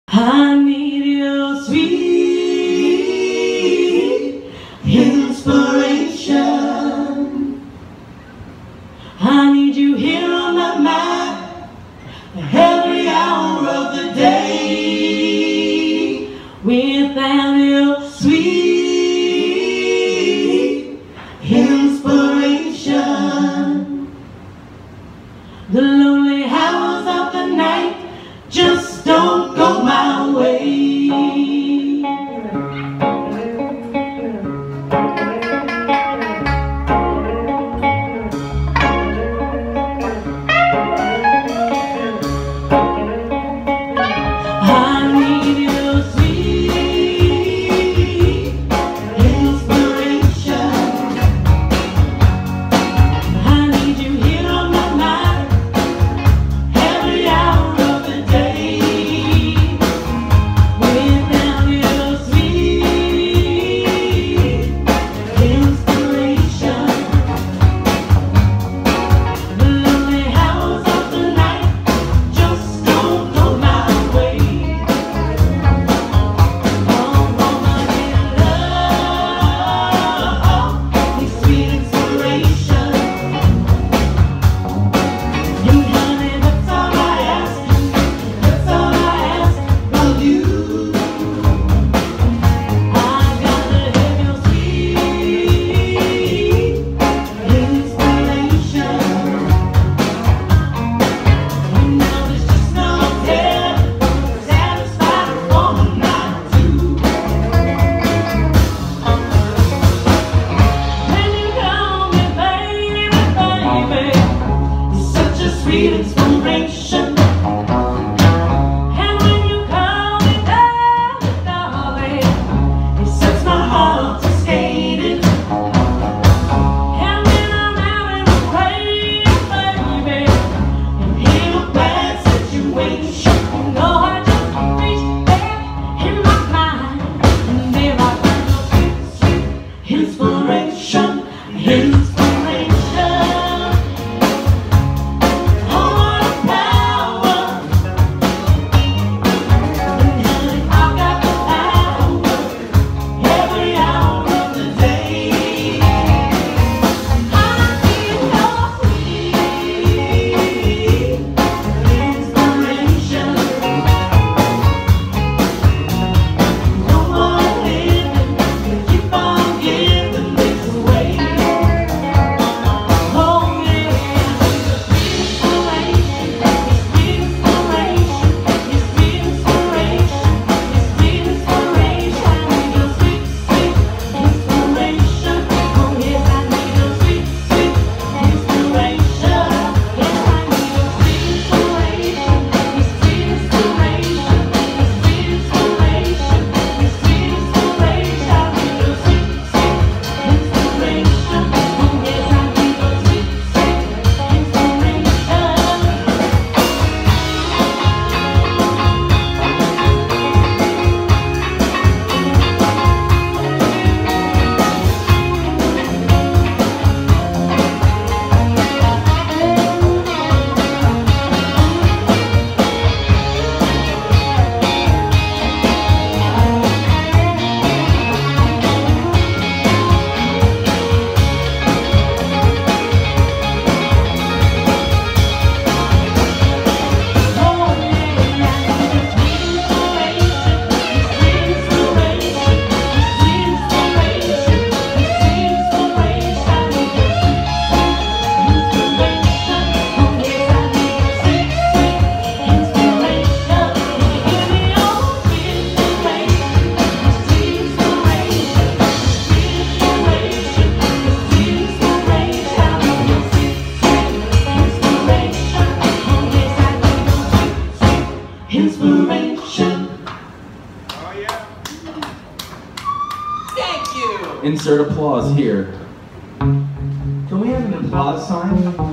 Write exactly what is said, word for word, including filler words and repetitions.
I need your sweet inspiration. I need you here on my mind every hour of the day. Without your sweet inspiration, the lonely hours of the night just don't go my way. I need your sweet inspiration. I need you here on my mind every hour of the day. Without your sweet inspiration, the lonely hours of the night just don't go my way. Oh, woman in love, need sweet inspiration. You, honey, that's all I ask. That's all I ask of you. I gotta have your sweet inspiration. You know there's just no tell, satisfied a woman not to. When you call me baby, baby, you're such a sweet inspiration. And when you call me darling, darling, it sets my heart to skating. And when I'm out in the rain, baby, and in a bad situation, you know I just reach back in my mind, and there I find your sweet, sweet inspiration, inspiration. Oh, what a power! And honey, I've got the power every hour of the day. I need your sweet inspiration. No more living, keep on giving this away. Oh yeah, inspiration, sweet inspiration, your sweet inspiration, your sweet inspiration. I need your sweet, sweet inspiration. Oh yes, I need your sweet, sweet inspiration. Yes, I need your sweet inspiration, your sweet inspiration, your sweet inspiration, your sweet inspiration. I need your sweet, sweet inspiration. Oh yes, I need your sweet, sweet inspiration. Oh yeah. Thank you. Insert applause here. Can we have an applause sign?